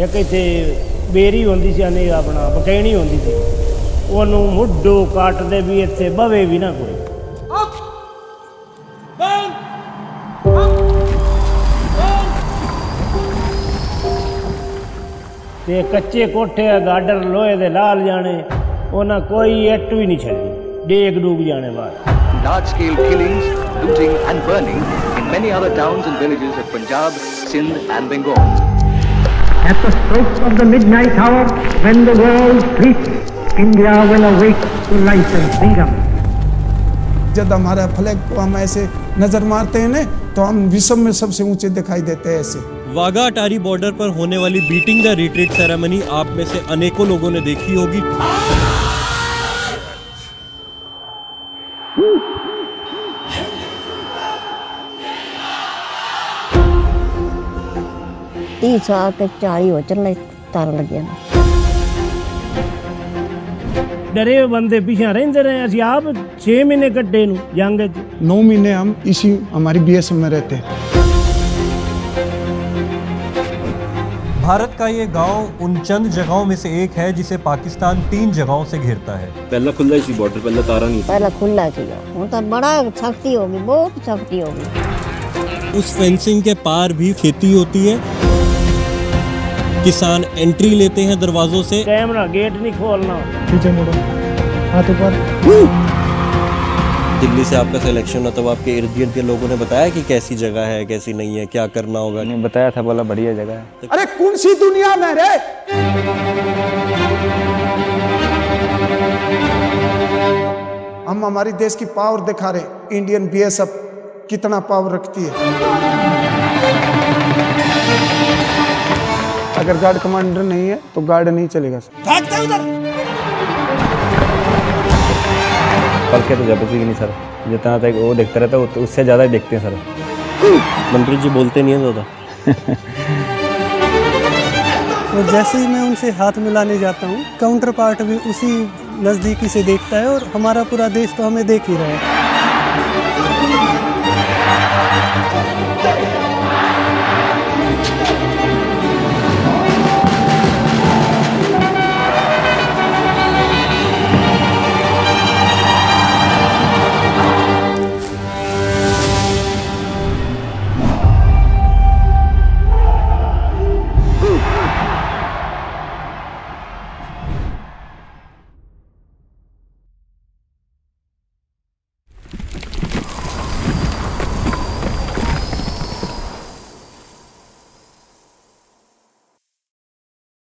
एक इत्थे बेरी होंदी सी ने अपना बकैणी होंदी सी ओनू मुड्डो काटदे भी इत्थे बवे भी ना कोई। ते कच्चे कोठे गाडर लोहे दे लाल जाने उन्हें कोई इट भी नहीं छड़ी डेग डूब जाने बाद। Large scale killings, looting and burning in many other towns and villages of Punjab, Sindh and Bengal. At the stroke of the midnight hour, when the world sleeps, India will awake to life and freedom. जब हमारा flag को हम ऐसे नजर मारते हैं ना तो हम विश्व में सबसे ऊंचे दिखाई देते हैं ऐसे। वाघा अटारी बॉर्डर पर होने वाली बीटिंग द रिट्रीट सेरेमनी आप में से अनेकों लोगों ने देखी होगी। तीस साल के 40 हो चलने तार लग गया। डरे बंदे पीछे रहते रहे असि आप 6 महीने कट्टे जंग 9 महीने हम इसी हमारी बीएसएफ में रहते हैं। भारत का ये गांव उन चंद जगहों में से एक है जिसे पाकिस्तान 3 जगहों से घेरता है। पहला खुला ही बॉर्डर, पहला तारा नहीं, पहला खुला थी। तो बड़ा सख्ती होगी, बहुत सख्ती होगी। उस फेंसिंग के पार भी खेती होती है, किसान एंट्री लेते हैं दरवाजों से। कैमरा गेट नहीं खोलना, पीछे मुड़ो, हाथ ऊपर। दिल्ली से आपका सिलेक्शन हुआ तब आपके इर्द गिर्द के लोगों ने बताया कि कैसी जगह है, कैसी नहीं है, क्या करना होगा? नहीं बताया था, बोला बढ़िया जगह है। अरे कौन सी दुनिया में रे? हम हमारी देश की पावर दिखा रहे, इंडियन बीएसएफ कितना पावर रखती है। अगर गार्ड कमांडर नहीं है तो गार्ड नहीं चलेगा सर। पल के तो जबरदस्ती नहीं सर, जितना तक वो देखता रहता है तो उससे ज़्यादा ही देखते हैं सर। मंत्री जी बोलते नहीं है ज़्यादा। और जैसे ही मैं उनसे हाथ मिलाने जाता हूँ, काउंटर पार्ट भी उसी नज़दीकी से देखता है और हमारा पूरा देश तो हमें देख ही रहा है।